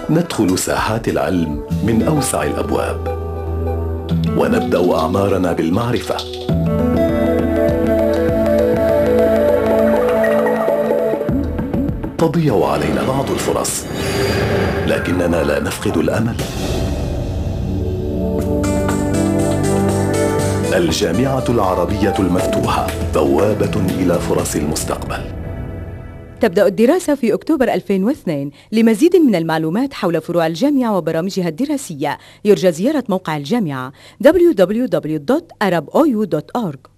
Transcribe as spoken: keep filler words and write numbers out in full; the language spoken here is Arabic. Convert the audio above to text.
ندخل ساحات العلم من أوسع الأبواب، ونبدأ أعمارنا بالمعرفة. تضيع علينا بعض الفرص، لكننا لا نفقد الأمل. الجامعة العربية المفتوحة، بوابة إلى فرص المستقبل. تبدأ الدراسة في أكتوبر ألفين واثنين. لمزيد من المعلومات حول فروع الجامعة وبرامجها الدراسية يرجى زيارة موقع الجامعة دبليو دبليو دبليو دوت arab o u دوت org.